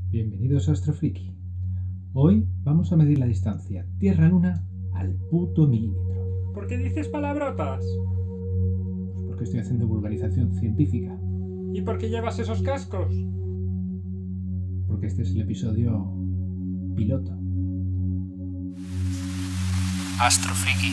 Bienvenidos a Astrofriki. Hoy vamos a medir la distancia Tierra-Luna al puto milímetro. ¿Por qué dices palabrotas? Pues porque estoy haciendo vulgarización científica. ¿Y por qué llevas esos cascos? Porque este es el episodio piloto. Astrofriki.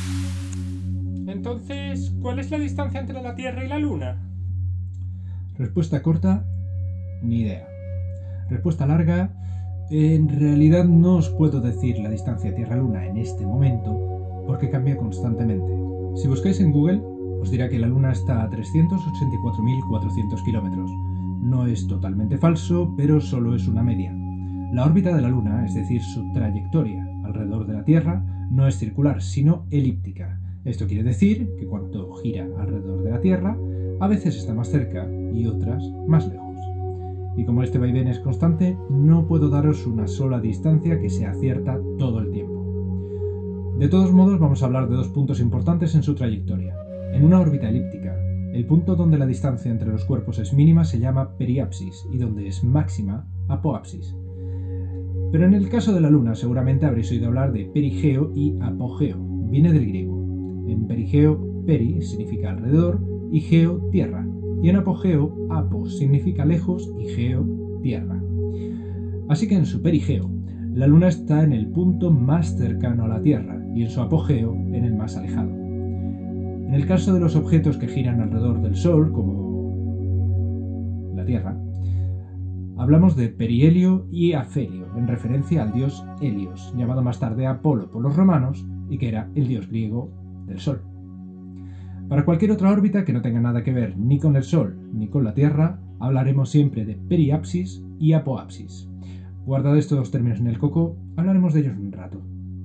Entonces, ¿cuál es la distancia entre la Tierra y la Luna? Respuesta corta, ni idea. Respuesta larga, en realidad no os puedo decir la distancia Tierra-Luna en este momento porque cambia constantemente. Si buscáis en Google, os dirá que la Luna está a 384.400 kilómetros. No es totalmente falso, pero solo es una media. La órbita de la Luna, es decir, su trayectoria alrededor de la Tierra, no es circular, sino elíptica. Esto quiere decir que cuanto gira alrededor de la Tierra, a veces está más cerca y otras más lejos. Y como este vaivén es constante, no puedo daros una sola distancia que sea cierta todo el tiempo. De todos modos, vamos a hablar de dos puntos importantes en su trayectoria. En una órbita elíptica, el punto donde la distancia entre los cuerpos es mínima se llama periapsis y donde es máxima, apoapsis. Pero en el caso de la Luna seguramente habréis oído hablar de perigeo y apogeo. Viene del griego. En perigeo, peri significa alrededor y geo, tierra. Y en apogeo, apos significa lejos y geo, tierra. Así que en su perigeo, la Luna está en el punto más cercano a la Tierra y en su apogeo, en el más alejado. En el caso de los objetos que giran alrededor del Sol, como la Tierra, hablamos de perihelio y afelio, en referencia al dios Helios, llamado más tarde Apolo por los romanos y que era el dios griego del Sol. Para cualquier otra órbita que no tenga nada que ver ni con el Sol ni con la Tierra, hablaremos siempre de periapsis y apoapsis. Guardad estos dos términos en el coco, hablaremos de ellos un rato.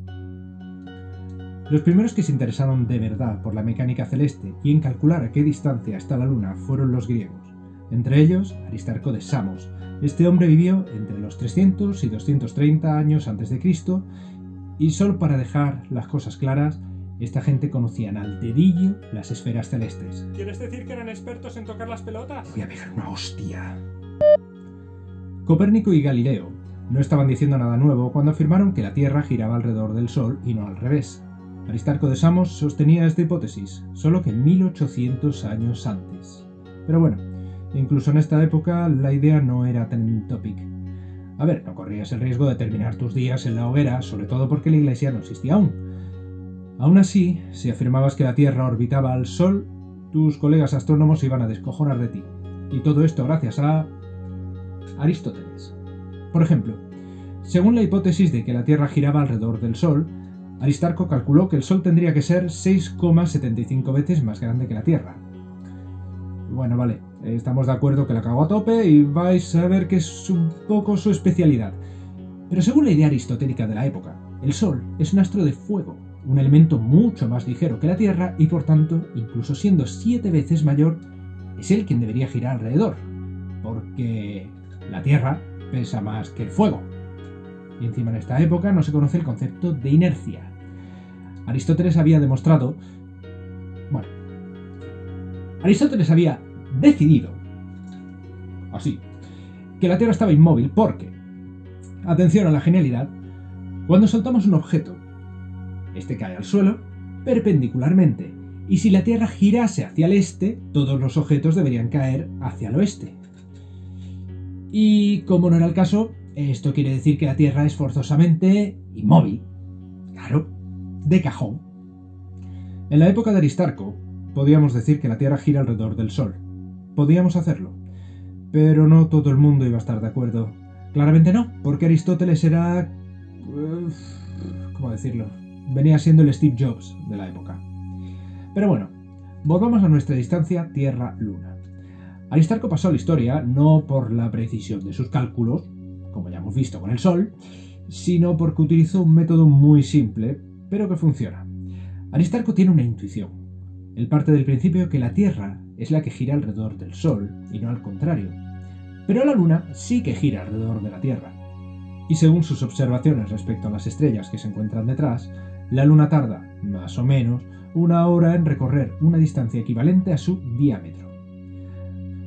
Los primeros que se interesaron de verdad por la mecánica celeste y en calcular a qué distancia está la Luna fueron los griegos, entre ellos Aristarco de Samos. Este hombre vivió entre los 300 y 230 años antes de Cristo y solo para dejar las cosas claras, esta gente conocían al dedillo las esferas celestes. ¿Quieres decir que eran expertos en tocar las pelotas? Voy a pegar una hostia. Copérnico y Galileo no estaban diciendo nada nuevo cuando afirmaron que la Tierra giraba alrededor del Sol y no al revés. Aristarco de Samos sostenía esta hipótesis, solo que 1800 años antes. Pero bueno, incluso en esta época la idea no era trending topic. A ver, no corrías el riesgo de terminar tus días en la hoguera, sobre todo porque la Iglesia no existía aún. Aún así, si afirmabas que la Tierra orbitaba al Sol, tus colegas astrónomos iban a descojonar de ti. Y todo esto gracias a Aristóteles. Por ejemplo, según la hipótesis de que la Tierra giraba alrededor del Sol, Aristarco calculó que el Sol tendría que ser 6,75 veces más grande que la Tierra. Bueno, vale, estamos de acuerdo que la cago a tope y vais a ver que es un poco su especialidad. Pero según la idea aristotélica de la época, el Sol es un astro de fuego, un elemento mucho más ligero que la Tierra y por tanto, incluso siendo 7 veces mayor, es él quien debería girar alrededor, porque la Tierra pesa más que el fuego. Y encima en esta época no se conoce el concepto de inercia. Aristóteles había decidido, así, que la Tierra estaba inmóvil porque, atención a la genialidad, cuando soltamos un objeto, este cae al suelo perpendicularmente, y si la Tierra girase hacia el este, todos los objetos deberían caer hacia el oeste. Y como no era el caso, esto quiere decir que la Tierra es forzosamente inmóvil. Claro, de cajón. En la época de Aristarco, podíamos decir que la Tierra gira alrededor del Sol. Podíamos hacerlo, pero no todo el mundo iba a estar de acuerdo. Claramente no, porque Aristóteles era... ¿cómo decirlo? Venía siendo el Steve Jobs de la época. Pero bueno, volvamos a nuestra distancia Tierra-Luna. Aristarco pasó a la historia no por la precisión de sus cálculos, como ya hemos visto con el Sol, sino porque utilizó un método muy simple, pero que funciona. Aristarco tiene una intuición. Él parte del principio que la Tierra es la que gira alrededor del Sol, y no al contrario. Pero la Luna sí que gira alrededor de la Tierra. Y según sus observaciones respecto a las estrellas que se encuentran detrás, la Luna tarda, más o menos, 1 hora en recorrer una distancia equivalente a su diámetro.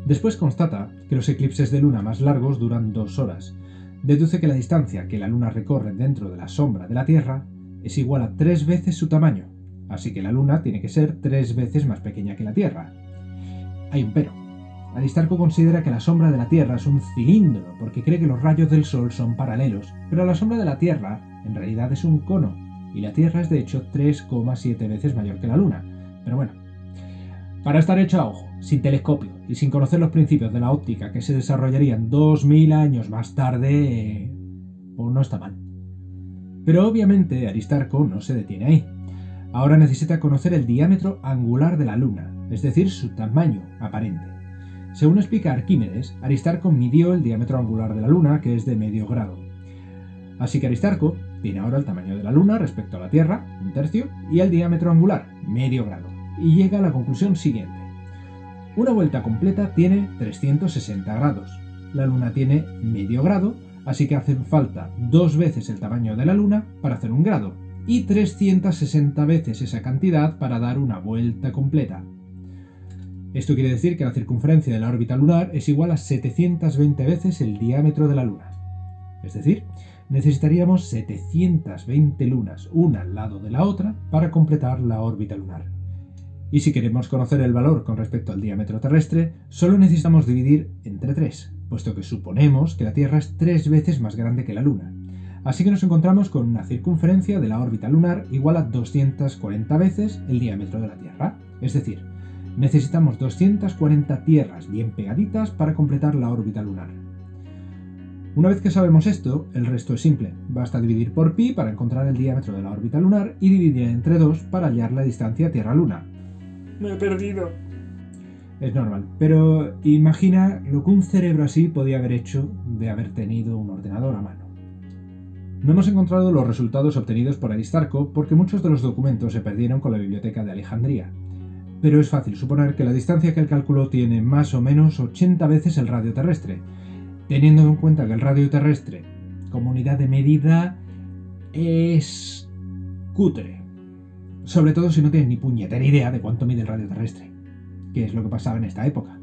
Después constata que los eclipses de luna más largos duran 2 horas. Deduce que la distancia que la luna recorre dentro de la sombra de la Tierra es igual a 3 veces su tamaño, así que la luna tiene que ser 3 veces más pequeña que la Tierra. Hay un pero. Aristarco considera que la sombra de la Tierra es un cilindro porque cree que los rayos del Sol son paralelos, pero la sombra de la Tierra en realidad es un cono, y la Tierra es de hecho 3,7 veces mayor que la Luna. Pero bueno, para estar hecho a ojo, sin telescopio y sin conocer los principios de la óptica que se desarrollarían 2000 años más tarde, pues no está mal. Pero obviamente Aristarco no se detiene ahí. Ahora necesita conocer el diámetro angular de la Luna, es decir, su tamaño aparente. Según explica Arquímedes, Aristarco midió el diámetro angular de la Luna, que es de medio grado. Así que Aristarco tiene ahora el tamaño de la Luna respecto a la Tierra, 1/3, y el diámetro angular, medio grado, y llega a la conclusión siguiente. Una vuelta completa tiene 360 grados. La Luna tiene medio grado, así que hacen falta 2 veces el tamaño de la Luna para hacer un grado, y 360 veces esa cantidad para dar una vuelta completa. Esto quiere decir que la circunferencia de la órbita lunar es igual a 720 veces el diámetro de la Luna. Es decir, necesitaríamos 720 lunas, una al lado de la otra, para completar la órbita lunar. Y si queremos conocer el valor con respecto al diámetro terrestre, solo necesitamos dividir entre 3, puesto que suponemos que la Tierra es 3 veces más grande que la Luna. Así que nos encontramos con una circunferencia de la órbita lunar igual a 240 veces el diámetro de la Tierra. Es decir, necesitamos 240 tierras bien pegaditas para completar la órbita lunar. Una vez que sabemos esto, el resto es simple. Basta dividir por pi para encontrar el diámetro de la órbita lunar y dividir entre 2 para hallar la distancia Tierra-Luna. Me he perdido. Es normal, pero imagina lo que un cerebro así podía haber hecho de haber tenido un ordenador a mano. No hemos encontrado los resultados obtenidos por Aristarco porque muchos de los documentos se perdieron con la biblioteca de Alejandría. Pero es fácil suponer que la distancia que él calculó tiene más o menos 80 veces el radio terrestre, teniendo en cuenta que el radio terrestre, como unidad de medida, es cutre. Sobre todo si no tienes ni puñetera idea de cuánto mide el radio terrestre, que es lo que pasaba en esta época.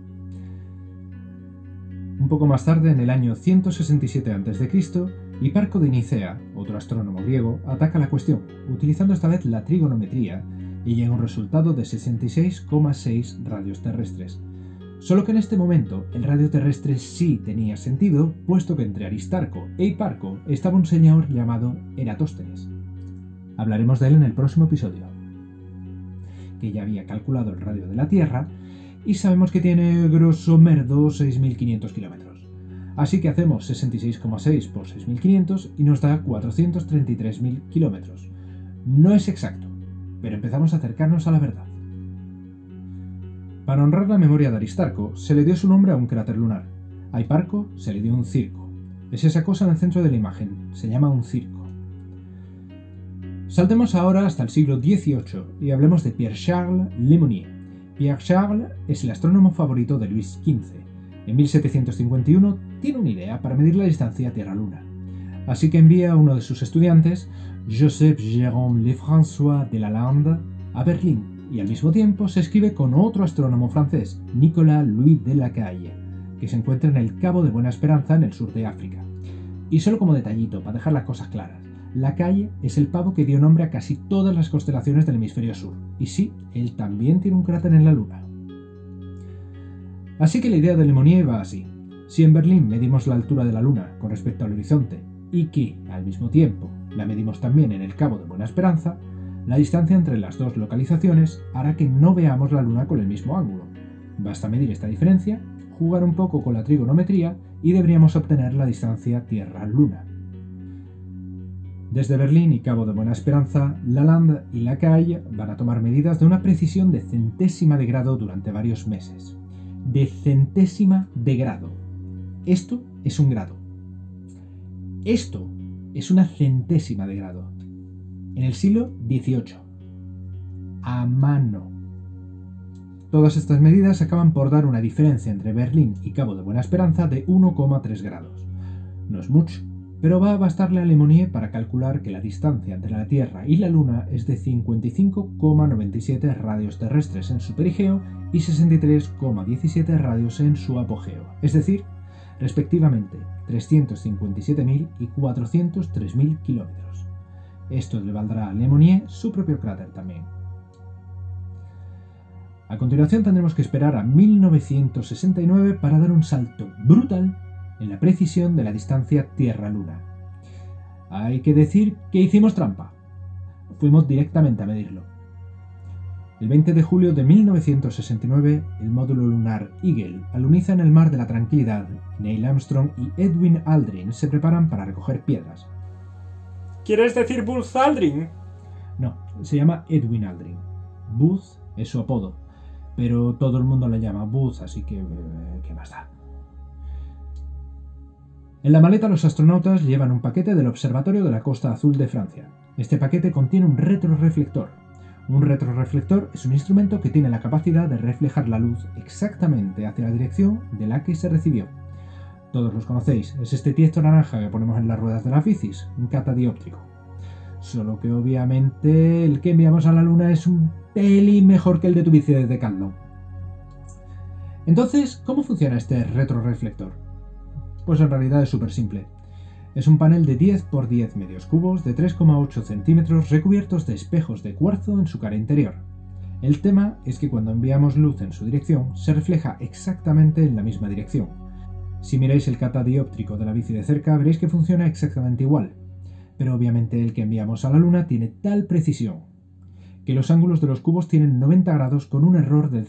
Un poco más tarde, en el año 167 a.C., Hiparco de Nicea, otro astrónomo griego, ataca la cuestión, utilizando esta vez la trigonometría, y llega a un resultado de 66,6 radios terrestres. Solo que en este momento el radio terrestre sí tenía sentido, puesto que entre Aristarco e Hiparco estaba un señor llamado Eratóstenes. Hablaremos de él en el próximo episodio, que ya había calculado el radio de la Tierra y sabemos que tiene grosso merdo 6.500 kilómetros. Así que hacemos 66,6 por 6.500 y nos da 433.000 kilómetros. No es exacto, pero empezamos a acercarnos a la verdad. Para honrar la memoria de Aristarco, se le dio su nombre a un cráter lunar. A Hiparco se le dio un circo. Es esa cosa en el centro de la imagen, se llama un circo. Saltemos ahora hasta el siglo XVIII y hablemos de Pierre-Charles Lemonnier. Pierre-Charles es el astrónomo favorito de Luis XV. En 1751 tiene una idea para medir la distancia Tierra-Luna. Así que envía a uno de sus estudiantes, Joseph Jérôme Lefrançois de Lalande, a Berlín, y al mismo tiempo se escribe con otro astrónomo francés, Nicolas Louis de Lacaille, que se encuentra en el Cabo de Buena Esperanza en el sur de África. Y solo como detallito, para dejar las cosas claras, Lacaille es el pavo que dio nombre a casi todas las constelaciones del hemisferio sur, y sí, él también tiene un cráter en la Luna. Así que la idea de Lemonnier va así. Si en Berlín medimos la altura de la Luna con respecto al horizonte, y que, al mismo tiempo, la medimos también en el Cabo de Buena Esperanza, la distancia entre las dos localizaciones hará que no veamos la Luna con el mismo ángulo. Basta medir esta diferencia, jugar un poco con la trigonometría y deberíamos obtener la distancia Tierra-Luna. Desde Berlín y Cabo de Buena Esperanza, Lalande y Lacaille van a tomar medidas de una precisión de centésima de grado durante varios meses. De centésima de grado. Esto es un grado. Esto es una centésima de grado. En el siglo XVIII. A mano. Todas estas medidas acaban por dar una diferencia entre Berlín y Cabo de Buena Esperanza de 1,3 grados. No es mucho, pero va a bastarle a Le Monnier para calcular que la distancia entre la Tierra y la Luna es de 55,97 radios terrestres en su perigeo y 63,17 radios en su apogeo, es decir, respectivamente 357.000 y 403.000 kilómetros. Esto le valdrá a Le Monnier su propio cráter también. A continuación tendremos que esperar a 1969 para dar un salto brutal en la precisión de la distancia Tierra-Luna. Hay que decir que hicimos trampa. Fuimos directamente a medirlo. El 20 de julio de 1969, el módulo lunar Eagle aluniza en el Mar de la Tranquilidad. Neil Armstrong y Edwin Aldrin se preparan para recoger piedras. ¿Quieres decir Buzz Aldrin? No, se llama Edwin Aldrin. Buzz es su apodo, pero todo el mundo le llama Buzz, así que ¿qué más da? En la maleta los astronautas llevan un paquete del Observatorio de la Costa Azul de Francia. Este paquete contiene un retroreflector. Un retroreflector es un instrumento que tiene la capacidad de reflejar la luz exactamente hacia la dirección de la que se recibió. Todos los conocéis, es este tiesto naranja que ponemos en las ruedas de las bicis, un catadióptrico. Solo que obviamente el que enviamos a la Luna es un pelín mejor que el de tu bici de Decathlon. Entonces, ¿cómo funciona este retroreflector? Pues en realidad es súper simple. Es un panel de 10 por 10 medios cubos de 3,8 centímetros recubiertos de espejos de cuarzo en su cara interior. El tema es que cuando enviamos luz en su dirección, se refleja exactamente en la misma dirección. Si miráis el catadióptrico de la bici de cerca, veréis que funciona exactamente igual. Pero obviamente el que enviamos a la Luna tiene tal precisión que los ángulos de los cubos tienen 90 grados con un error del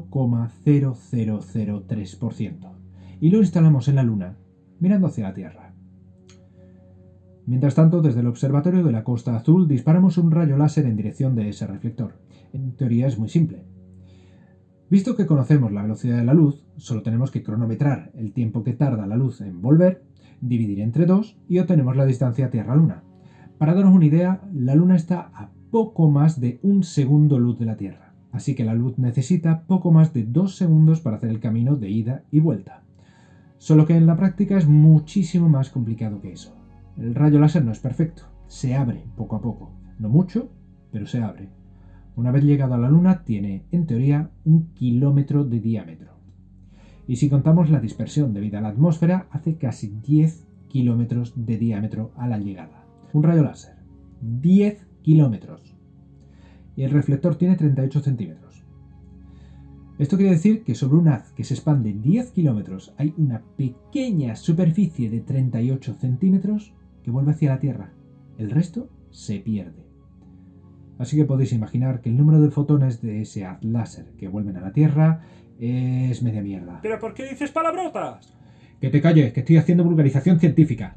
0,0003%. Y lo instalamos en la Luna, mirando hacia la Tierra. Mientras tanto, desde el Observatorio de la Costa Azul disparamos un rayo láser en dirección de ese reflector. En teoría es muy simple. Visto que conocemos la velocidad de la luz, solo tenemos que cronometrar el tiempo que tarda la luz en volver, dividir entre 2 y obtenemos la distancia Tierra-Luna. Para daros una idea, la Luna está a poco más de un segundo luz de la Tierra, así que la luz necesita poco más de 2 segundos para hacer el camino de ida y vuelta. Solo que en la práctica es muchísimo más complicado que eso. El rayo láser no es perfecto, se abre poco a poco. No mucho, pero se abre. Una vez llegado a la Luna tiene, en teoría, 1 kilómetro de diámetro. Y si contamos la dispersión debido a la atmósfera, hace casi 10 kilómetros de diámetro a la llegada. Un rayo láser. 10 kilómetros. Y el reflector tiene 38 centímetros. Esto quiere decir que sobre un haz que se expande 10 kilómetros hay una pequeña superficie de 38 centímetros que vuelve hacia la Tierra. El resto se pierde. Así que podéis imaginar que el número de fotones de ese haz láser que vuelven a la Tierra es media mierda. ¿Pero por qué dices palabrotas? Que te calles, que estoy haciendo vulgarización científica.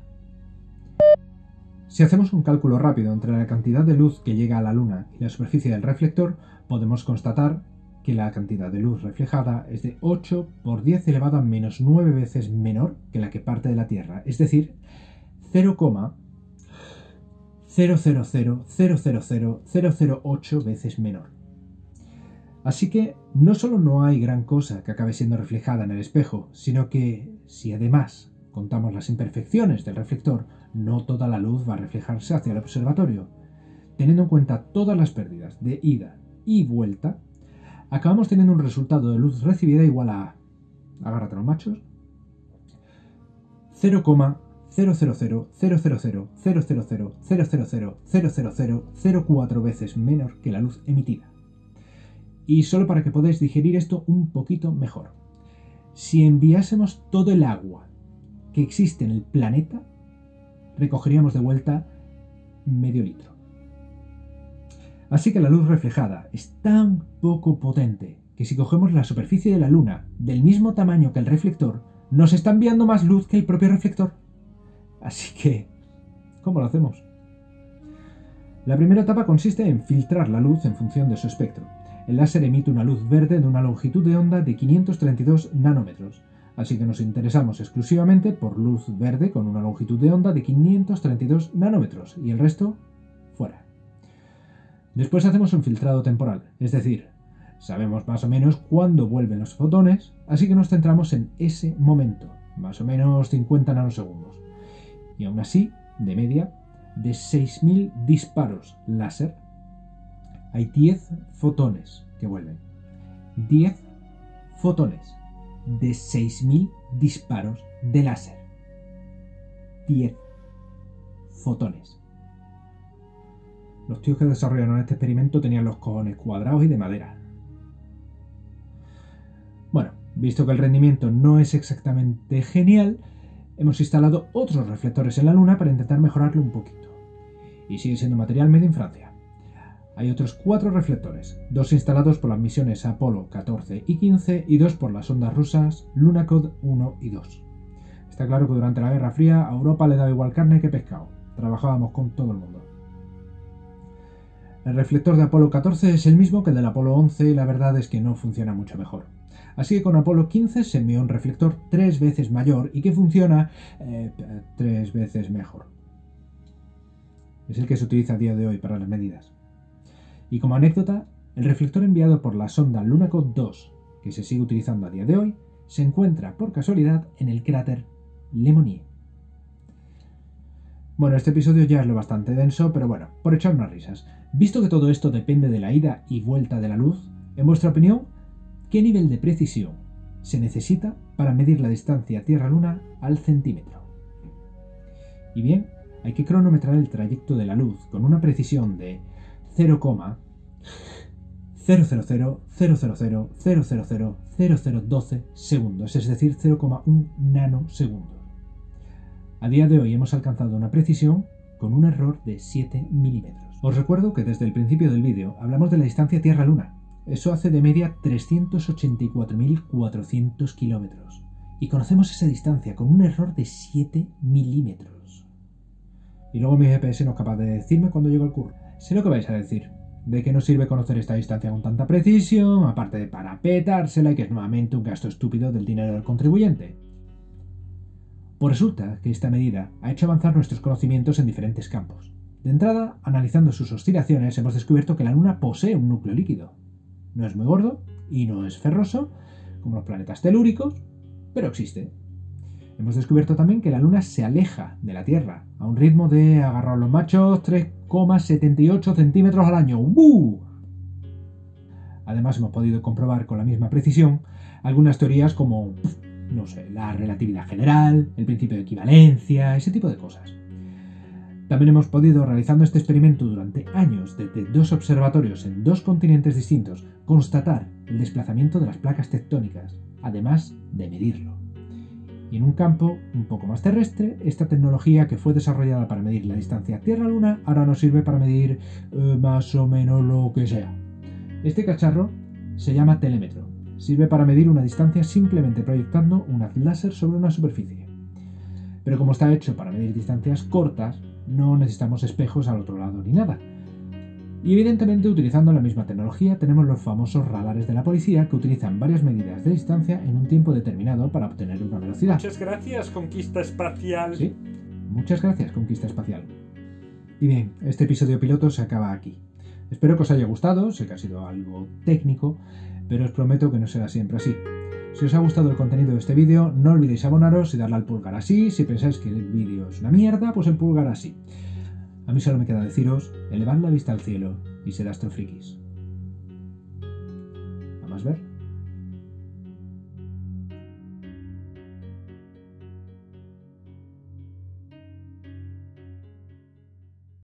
Si hacemos un cálculo rápido entre la cantidad de luz que llega a la Luna y la superficie del reflector, podemos constatar que la cantidad de luz reflejada es de 8 por 10 elevado a menos 9 veces menor que la que parte de la Tierra, es decir, 0,00000008 veces menor. Así que no solo no hay gran cosa que acabe siendo reflejada en el espejo, sino que si además contamos las imperfecciones del reflector, no toda la luz va a reflejarse hacia el observatorio. Teniendo en cuenta todas las pérdidas de ida y vuelta, acabamos teniendo un resultado de luz recibida igual a, agárrate los machos, 0,0000000000004 veces menor que la luz emitida. Y solo para que podáis digerir esto un poquito mejor. Si enviásemos todo el agua que existe en el planeta, recogeríamos de vuelta medio litro. Así que la luz reflejada es tan poco potente que si cogemos la superficie de la Luna del mismo tamaño que el reflector, nos está enviando más luz que el propio reflector. Así que, ¿cómo lo hacemos? La primera etapa consiste en filtrar la luz en función de su espectro. El láser emite una luz verde de una longitud de onda de 532 nanómetros, así que nos interesamos exclusivamente por luz verde con una longitud de onda de 532 nanómetros y el resto fuera. Después hacemos un filtrado temporal, es decir, sabemos más o menos cuándo vuelven los fotones, así que nos centramos en ese momento, más o menos 50 nanosegundos. Y aún así, de media, de 6.000 disparos láser, hay 10 fotones que vuelven. 10 fotones de 6.000 disparos de láser. 10 fotones. Los tíos que desarrollaron este experimento tenían los cojones cuadrados y de madera. Bueno, visto que el rendimiento no es exactamente genial, hemos instalado otros reflectores en la Luna para intentar mejorarlo un poquito. Y sigue siendo material made in Francia. Hay otros 4 reflectores, 2 instalados por las misiones Apolo 14 y 15 y 2 por las sondas rusas Lunokhod 1 y 2. Está claro que durante la Guerra Fría a Europa le daba igual carne que pescado. Trabajábamos con todo el mundo. El reflector de Apolo 14 es el mismo que el del Apolo 11 y la verdad es que no funciona mucho mejor. Así que con Apolo 15 se envió un reflector 3 veces mayor y que funciona 3 veces mejor. Es el que se utiliza a día de hoy para las medidas. Y como anécdota, el reflector enviado por la sonda Lunokhod 2, que se sigue utilizando a día de hoy, se encuentra por casualidad en el cráter Le Monnier. Bueno, este episodio ya es lo bastante denso, pero bueno, por echar unas risas. Visto que todo esto depende de la ida y vuelta de la luz, en vuestra opinión, ¿qué nivel de precisión se necesita para medir la distancia Tierra-Luna al centímetro? Y bien, hay que cronometrar el trayecto de la luz con una precisión de 0,00000000012 segundos, es decir, 0,1 nanosegundos. A día de hoy hemos alcanzado una precisión con un error de 7 milímetros. Os recuerdo que desde el principio del vídeo hablamos de la distancia Tierra-Luna. Eso hace de media 384.400 kilómetros. Y conocemos esa distancia con un error de 7 milímetros. Y luego mi GPS no es capaz de decirme cuándo llego al curro. Sé lo que vais a decir. ¿De qué nos sirve conocer esta distancia con tanta precisión? Aparte de para petársela y que es nuevamente un gasto estúpido del dinero del contribuyente. Pues resulta que esta medida ha hecho avanzar nuestros conocimientos en diferentes campos. De entrada, analizando sus oscilaciones, hemos descubierto que la Luna posee un núcleo líquido. No es muy gordo y no es ferroso, como los planetas telúricos, pero existe. Hemos descubierto también que la Luna se aleja de la Tierra a un ritmo de, agarrar los machos, 3,78 centímetros al año. ¡Uh! Además, hemos podido comprobar con la misma precisión algunas teorías como, no sé, la relatividad general, el principio de equivalencia, ese tipo de cosas. También hemos podido, realizando este experimento durante años desde 2 observatorios en 2 continentes distintos, constatar el desplazamiento de las placas tectónicas, además de medirlo. Y en un campo un poco más terrestre, esta tecnología que fue desarrollada para medir la distancia Tierra-Luna ahora nos sirve para medir más o menos lo que sea. Este cacharro se llama telémetro. Sirve para medir una distancia simplemente proyectando un haz láser sobre una superficie. Pero como está hecho para medir distancias cortas, no necesitamos espejos al otro lado ni nada. Y evidentemente, utilizando la misma tecnología, tenemos los famosos radares de la policía que utilizan varias medidas de distancia en un tiempo determinado para obtener una velocidad. Muchas gracias, conquista espacial. Sí, muchas gracias, conquista espacial. Y bien, este episodio piloto se acaba aquí. Espero que os haya gustado, sé que ha sido algo técnico, pero os prometo que no será siempre así. Si os ha gustado el contenido de este vídeo, no olvidéis abonaros y darle al pulgar así. Si pensáis que el vídeo es una mierda, pues el pulgar así. A mí solo me queda deciros, elevad la vista al cielo y sed astrofrikis. ¿A más ver?